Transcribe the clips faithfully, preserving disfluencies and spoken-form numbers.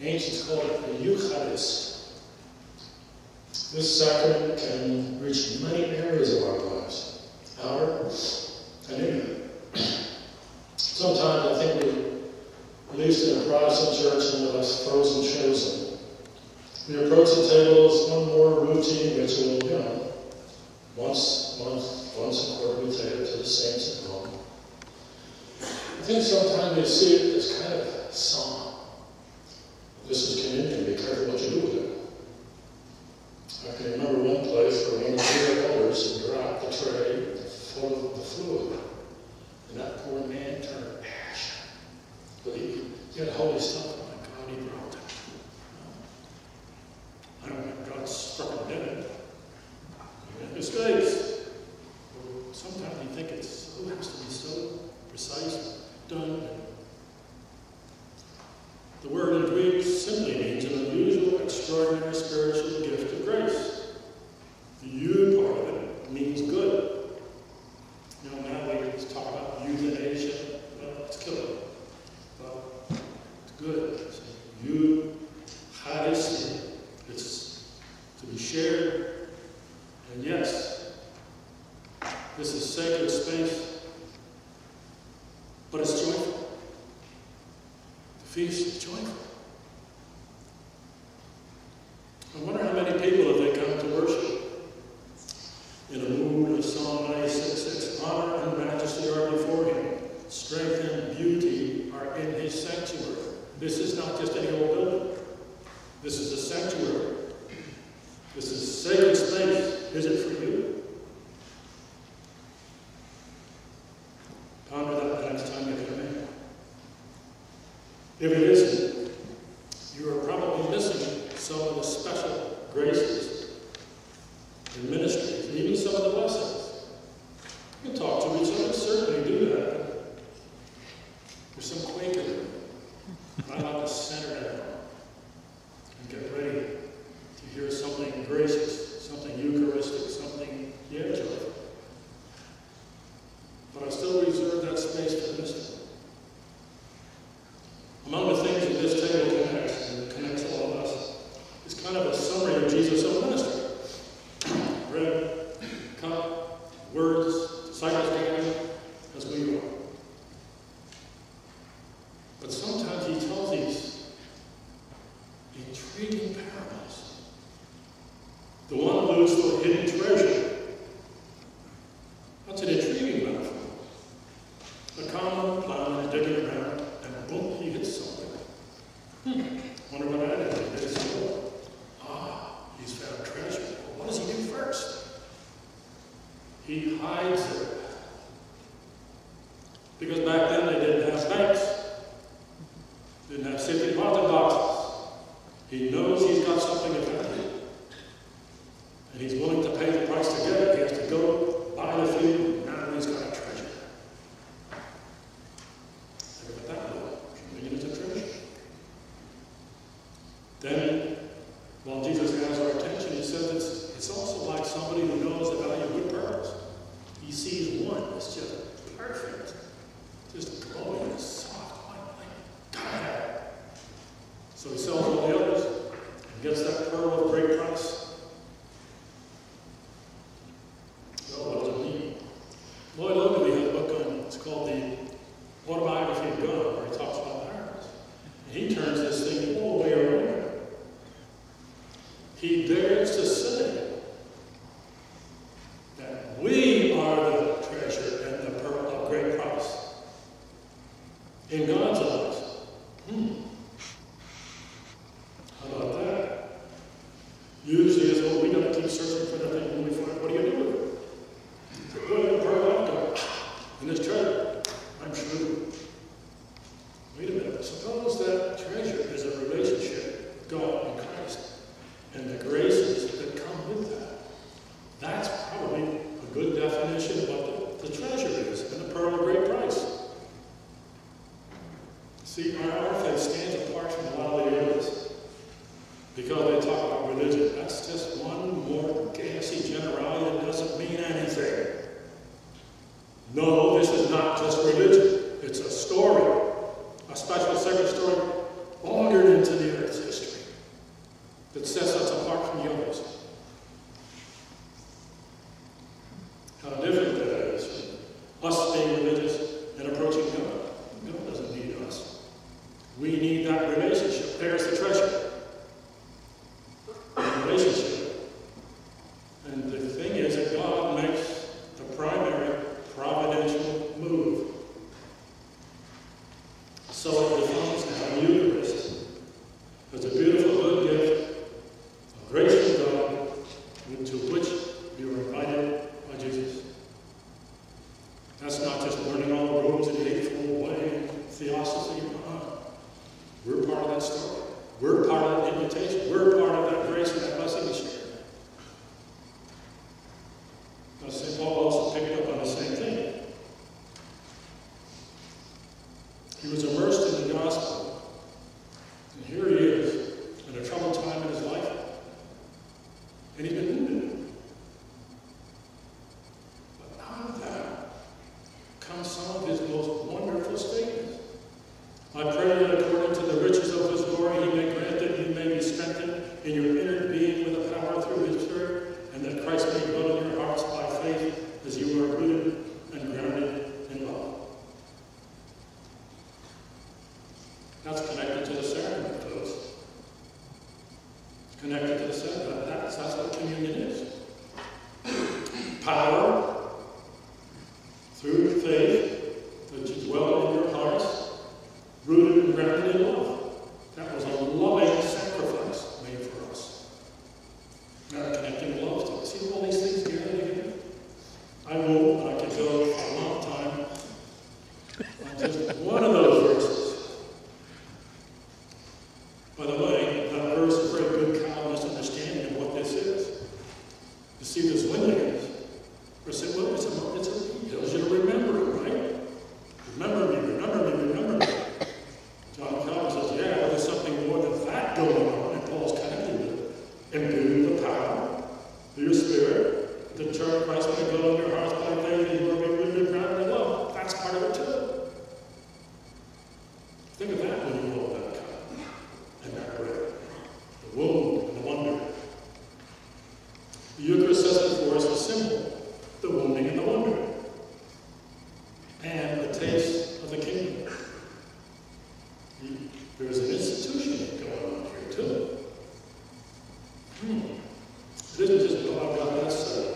The ancients called it the Eucharist. This sacrament can reach many areas of our lives, outer and inner. Sometimes I think we, at least in a Protestant church and with us frozen chosen, we approach the table as one more routine ritual, you know, once, once, once a quarter we take it to the saints at home. I think sometimes we see it as kind of a song. This is communion, be careful what you do with it. I can remember one place where one of the elders had dropped the tray full of the fluid, and that poor man turned ash. But he, he had holy stuff, oh my God, he broke it. I don't think God struck him dead. He made mistakes. Sometimes you think it's so, it has to be so precise, done. The word in Greek simply means an unusual, extraordinary spiritual gift of grace. The "you" part of it means good. You know, now we talk about euthanasia. Well, it's killing. But it's good. It's Eucharistia. It's to be shared. And yes, this is sacred space, but it's joyful. The feast is joyful. I wonder how many people, if they come to worship in a mood of Psalm ninety-six six, honor and majesty are before him, strength and beauty are in his sanctuary. This is not just any old building. This is a sanctuary. This is sacred space. Is it for you? Ponder that the next time you come in. If it isn't, you are probably missing some of the special graces and ministries, and even some of the blessings. You can talk to each other, certainly do that. There's some Quaker. I like to center down and get ready to hear something gracious, something Eucharistic, something, yeah, joyful. But I still reserve that space for the mystical. Among the things that this table connects, and it connects all of us, is kind of a summary of Jesus' own ministry. Bread, cup, words, disciples together, as we are. But sometimes he tells these intriguing parables. The one alludes to a hidden treasure. That's an intriguing metaphor. A common plowman is digging around, and boom, he hits something. Hmm. Wonder what that is. He digs some more. Ah, he's found treasure. Well, what does he do first? He hides it. Because back then they didn't have banks. Didn't have safety deposit boxes. He knows he's got something of value. And he's willing to pay the price to get it. He has to go buy the field. Now he's got a treasure. Think about that little communion is a treasure. Then, while Jesus has our attention, he says it's, it's also like somebody who knows the value of good pearls. He sees one that's just perfect, just glowing and soft, white, like, gotta have it. So he sells all the others and gets that pearl of great price. Well, what does it mean? Lloyd Ogilvie has a book on, it's called The Autobiography of God, where he talks about parables. And he turns this thing all the way around. He dares to say that we are the treasure and the pearl of great price in God's eyes. Hmm. How about that? Usually it's, well, we got to keep searching for that thing when we find it. What do you do with it? So, what did the pearl I've got? In this treasure. I'm shrewd. Wait a minute. Suppose that treasure is a relationship with God and Christ and the graces that come with that. That's probably a good definition of what the, the treasure is and the pearl of great price. See, our, our faith stands apart from a lot of the others because they talk about religion. That's just one more gassy generality that doesn't mean anything. No, this is not just religion. It's a story, a special sacred story, ordered into the earth. We need that relationship. There's the treasure. The relationship. And the thing is that God makes the primary providential move. So it defines the Eucharist as a beautiful good gift of grace from God, into which you are invited by Jesus. That's not just learning all the rules in the eightfold way and theosophy. Uh-huh. We're part of that story. We're part of that invitation. We're part of that grace and that blessing we share. Now, Saint Paul also picked up on the same thing. He was immersed in the gospel. And here he is, in a troubled time in his life. And he's been wounded. But out of that comes some of his most wonderful statements. I pray that according to the riches of his glory, he may grant that you may be strengthened in your inner being with the power through his Spirit, and that Christ may dwell in your hearts by faith, as you are rooted and grounded in love. That's connected to the sacrament, folks. It's connected to the sacrament. That's, that's what communion is. Power through faith that you dwell in your hearts, rooted and grounded in love. That was a loving sacrifice made for us. Now, connecting love to it. See all these things together together? I won't, but I could go for a long time on just one of those verses. By the way, that verse is a very good Calvinist understanding of what this is. You see this lineage. Or say, well, it's a, it's a, it tells you to remember it, right? Remember me, remember me, remember me. John Calvin says, yeah, well, there's something more than that going on, and Paul's connected with it. Imbued with the power through your Spirit, the church Christ may dwell in your hearts by faith, and you will be rooted and grounded in love. That's part of it too. Think of that when you roll that cup and that bread. The wound and the wonder. The Eucharist says it for us a symbol. The wounding and the wonder. And the taste of the kingdom. There's an institution going on here, too. Hmm. It isn't just God got that set.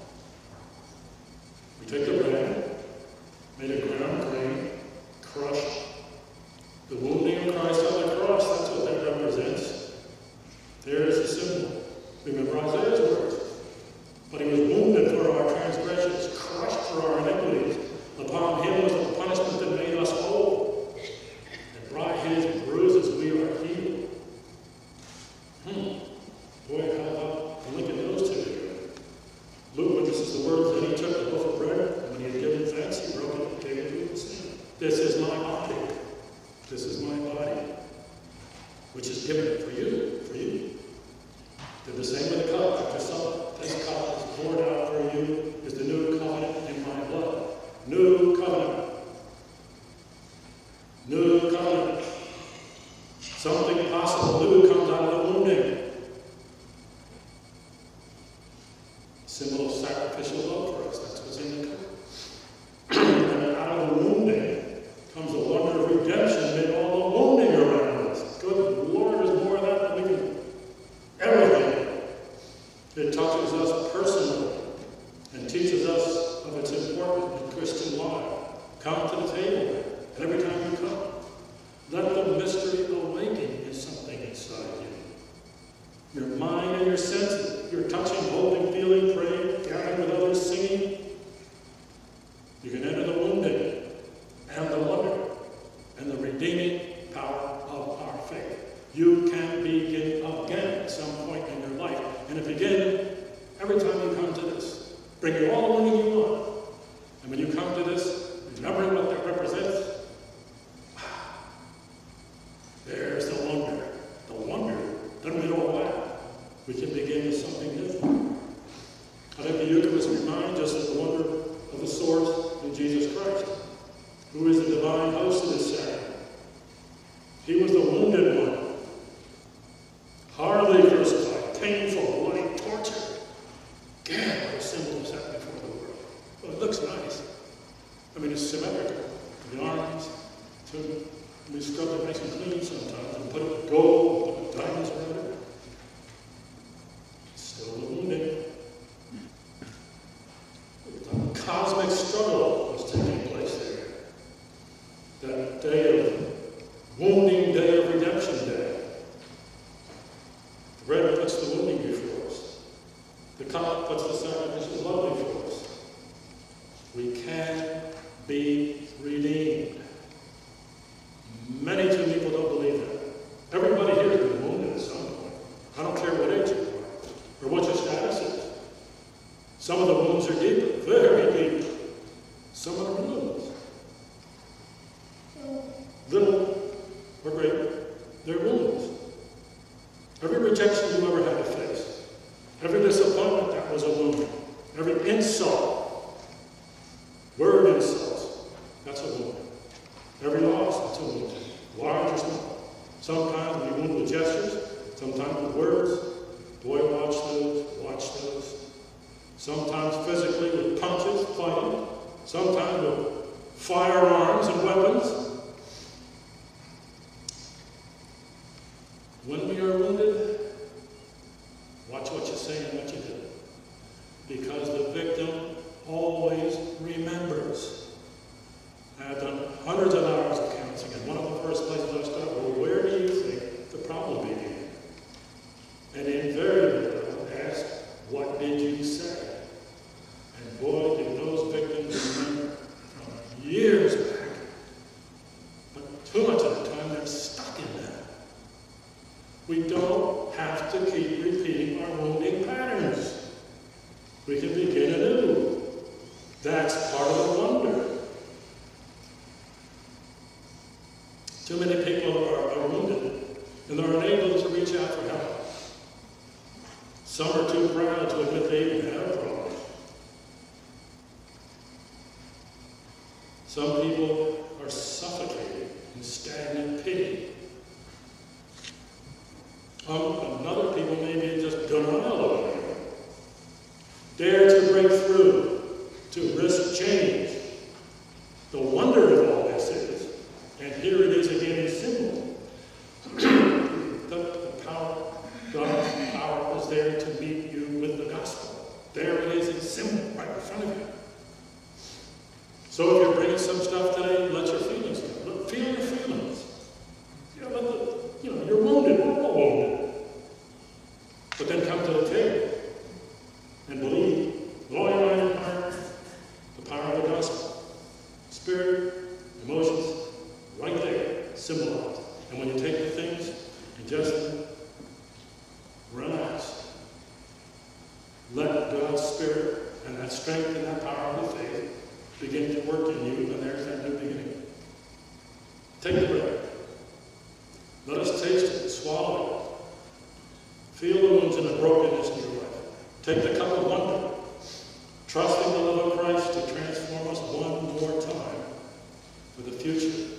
We take the bread, made of ground grain, crushed. The wounding of Christ on the cross, that's what that represents. There's the symbol. Remember Isaiah's words. But he was wounded for our transgressions, crushed for our iniquities. Upon him was the punishment that made us whole. And by his bruises we are healed. Hmm. Boy, how about linking those two together? Luke witnesses the words that he took the loaf of bread, and when he had given thanks, he broke it and gave it to him, saying, this is my body. This is my body, which is given for you, for you. Did the same with the cup after supper. This cup is poured out for you, is the new covenant in my blood. New covenant. New covenant. Something possible new comes out of the wounding. Symbol of sacrificial love for us. That's what's in the cup. And out of the wounding comes the wonder of redemption amid all the wounding around us. Good Lord, there's more of that than we can. Everything. It touches us personally and teaches us of its importance in Christian life. Come to the table, and every time you come, let the mystery awaken is something inside you. Your mind and your senses, your touching, holding, feeling, praying, gathering with others, singing. You can enter the wounding and the wonder and the redeeming power of our faith. You can begin again at some point in your life. And if again, every time you come to this, bring you all the wounding you want. And when you come to this, remembering what that represents, there's the wonder. The wonder doesn't mean all that. We can begin with something different. I think the Eucharist reminds us of the wonder of the source in Jesus Christ, who is the divine host of this sacrament. He was the wounded one, horribly crucified, painful, bloody, torture. God, what a symbol is that before the world. Well, it looks nice. I mean, it's symmetrical. The arms, to be scrubbed and nice and clean. machine sometimes and put gold and put diamonds around it. It's still a wounding. A cosmic struggle was taking place there. That day of wounding day of redemption day. The bread puts the wounding before us. The cup puts the sacrificial love before us. We can be redeemed. Many too people don't believe that. Everybody here has been wounded at some point. I don't care what age you are or what your status is. Some of the wounds are deep, very deep. Some of them are wounds. Little or great, they're wounds. Every rejection you ever had to face, every disappointment, that was a wound. Every insult, word insults, that's a wound. Every loss, that's a wound. Large or small. Sometimes we wound with gestures, sometimes with words. Boy, watch those, watch those. Sometimes physically with punches, fighting. Sometimes with firearms and weapons. When we are wounded, watch what you say and what you do. Because the victim always remembers. I've done hundreds of hours of counseling, and one of the first places I start, well, where do you think the problem began? And invariably, I would ask, what did you say? And boy, did those victims remember from years back. But too much of the time, they're stuck in that. We don't have to keep repeating our wounding patterns. We can begin anew. That's part of the wonder. Too many people are, are wounded, and they're unable to reach out for help. Some are too proud to admit they even have a problem. Some people are suffocating in stagnant pity. Um, and other people maybe just denial of it. Dare to break through, to risk change. The wonder of all this is, and here it is again in symbol, the, the power, God's power is there to meet you with the gospel. There it is in symbol, right in front of you. So if you're bringing some stuff today, let your feelings go. Let, feel your feelings. You know, let the, you know, you're wounded, we're all wounded. But then come to the table and believe, with all your mind and heart, the power of the gospel. Spirit, emotions, right there, symbolized. And when you take the things and just relax, let God's Spirit and that strength and that power of the faith begin to work in you, and there's that new beginning. Take the bread. Let us taste it, swallow it. Feel the wounds and the brokenness in your life. Take the cup of wonder, trusting the love of Christ to transform us one more time for the future.